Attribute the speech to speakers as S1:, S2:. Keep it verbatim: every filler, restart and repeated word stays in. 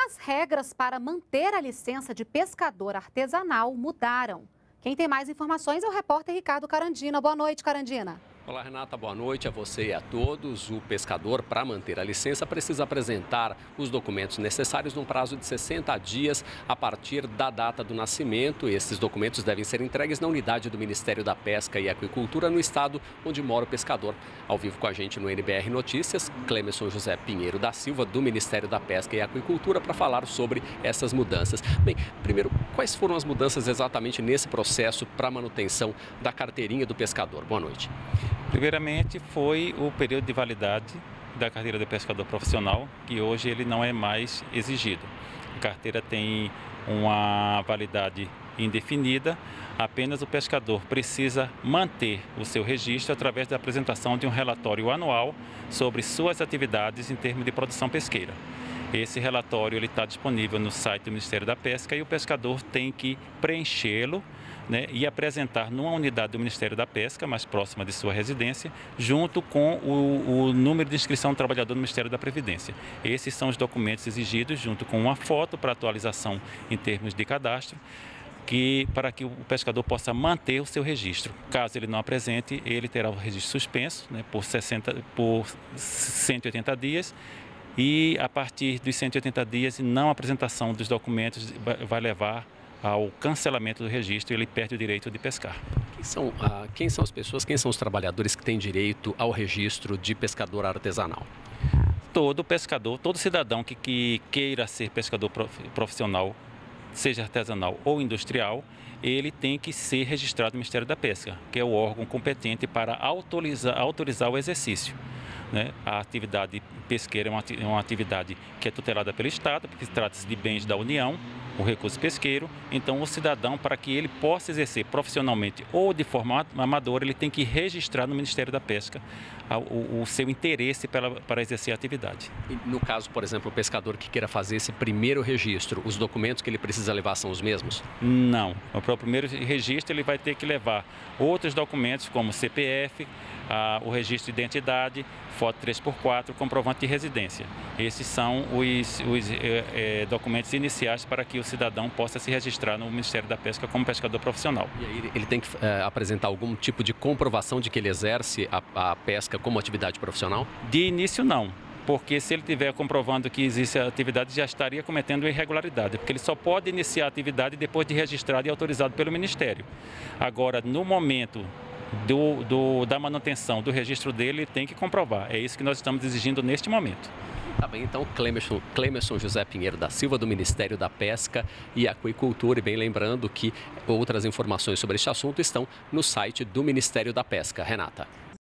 S1: As regras para manter a licença de pescador artesanal mudaram. Quem tem mais informações é o repórter Ricardo Carandina. Boa noite, Carandina.
S2: Olá, Renata. Boa noite a você e a todos. O pescador, para manter a licença, precisa apresentar os documentos necessários num prazo de sessenta dias a partir da data do nascimento. Esses documentos devem ser entregues na unidade do Ministério da Pesca e Aquicultura no estado onde mora o pescador. Ao vivo com a gente no N B R Notícias, Clemerson José Pinheiro da Silva, do Ministério da Pesca e Aquicultura, para falar sobre essas mudanças. Bem, primeiro, quais foram as mudanças exatamente nesse processo para a manutenção da carteirinha do pescador? Boa noite.
S3: Primeiramente, foi o período de validade da carteira de pescador profissional, que hoje ele não é mais exigido. A carteira tem uma validade indefinida, apenas o pescador precisa manter o seu registro através da apresentação de um relatório anual sobre suas atividades em termos de produção pesqueira. Esse relatório ele está disponível no site do Ministério da Pesca e o pescador tem que preenchê-lo, né, e apresentar numa unidade do Ministério da Pesca, mais próxima de sua residência, junto com o, o número de inscrição do trabalhador no Ministério da Previdência. Esses são os documentos exigidos, junto com uma foto para atualização em termos de cadastro, que, para que o pescador possa manter o seu registro. Caso ele não apresente, ele terá o registro suspenso, né, por, sessenta, por cento e oitenta dias, e a partir dos cento e oitenta dias, não apresentação dos documentos vai levar ao cancelamento do registro e ele perde o direito de pescar.
S2: Quem são, ah, quem são as pessoas, quem são os trabalhadores que têm direito ao registro de pescador artesanal?
S3: Todo pescador, todo cidadão que, que queira ser pescador profissional, seja artesanal ou industrial, ele tem que ser registrado no Ministério da Pesca, que é o órgão competente para autorizar, autorizar o exercício. Né? A atividade pesqueira é uma, é uma atividade que é tutelada pelo Estado, porque trata-se de bens da União, o recurso pesqueiro. Então, o cidadão, para que ele possa exercer profissionalmente ou de forma amadora, ele tem que registrar no Ministério da Pesca o, o seu interesse para, para exercer a atividade.
S2: E no caso, por exemplo, o pescador que queira fazer esse primeiro registro, os documentos que ele precisa levar são os mesmos?
S3: Não. Para o primeiro registro, ele vai ter que levar outros documentos, como C P F, a, o registro de identidade, foto três por quatro, comprovante de residência. Esses são os, os é, é, documentos iniciais para que o cidadão possa se registrar no Ministério da Pesca como pescador profissional.
S2: E aí ele tem que é, apresentar algum tipo de comprovação de que ele exerce a, a pesca como atividade profissional?
S3: De início, não. Porque se ele estiver comprovando que existe a atividade, já estaria cometendo irregularidade, porque ele só pode iniciar a atividade depois de registrado e autorizado pelo Ministério. Agora, no momento do, do, da manutenção do registro dele, ele tem que comprovar. É isso que nós estamos exigindo neste momento.
S2: Tá bem, então, Clemerson, Clemerson José Pinheiro da Silva, do Ministério da Pesca e Aquicultura. E bem lembrando que outras informações sobre este assunto estão no site do Ministério da Pesca. Renata.